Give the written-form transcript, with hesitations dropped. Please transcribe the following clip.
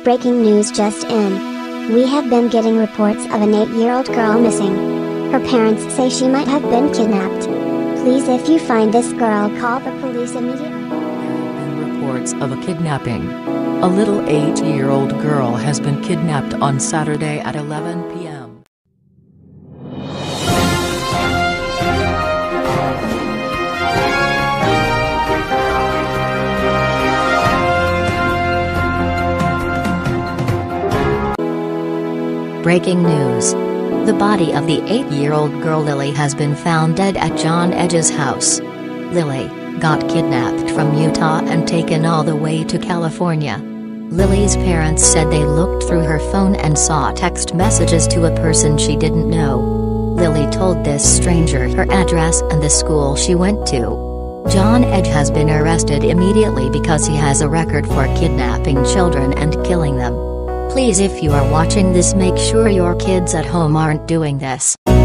Breaking news just in. We have been getting reports of an 8-year-old girl missing. Her parents say she might have been kidnapped. Please, if you find this girl, call the police immediately. There have been reports of a kidnapping. A little 8-year-old girl has been kidnapped on Saturday at 11 p.m. Breaking news. The body of the 8-year-old girl Lily has been found dead at John Edge's house. Lily got kidnapped from Utah and taken all the way to California. Lily's parents said they looked through her phone and saw text messages to a person she didn't know. Lily told this stranger her address and the school she went to. John Edge has been arrested immediately because he has a record for kidnapping children and killing them. Please, if you are watching this, make sure your kids at home aren't doing this.